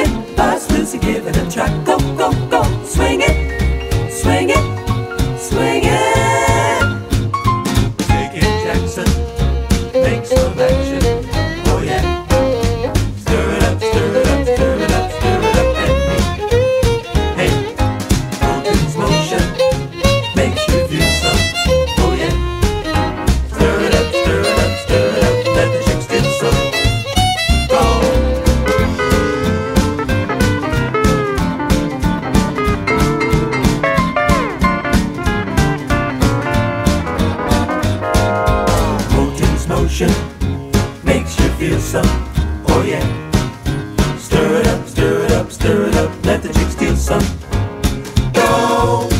it, buzz loose and give it a try. Go, go, go, swing it, swing it, swing it. Take it, Jackson, make some action. Oh yeah. Stir it up, stir it up, stir it up, stir it up, and me. Hey, Moten's motion makes you feel some. Oh yeah. Stir it up, stir it up, stir it up, let the chicks get some. Go. Moten's motion makes you feel some. Oh yeah. Stir it up, stir it up, stir it up, let the chicks steal some. Go.